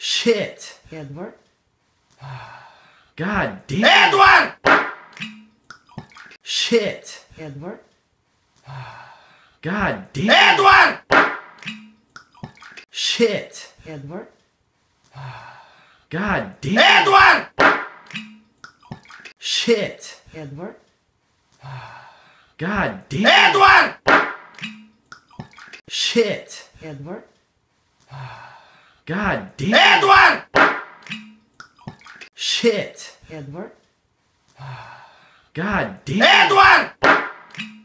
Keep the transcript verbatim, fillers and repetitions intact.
Shit. Edward. God damn. Edward! Shit. Edward. God damn. Edward! Shit. Edward. God damn. Edward! Shit. Edward. God damn. Edward! Shit. Edward. God damn. Edward! Shit. Edward. God damn. Edward!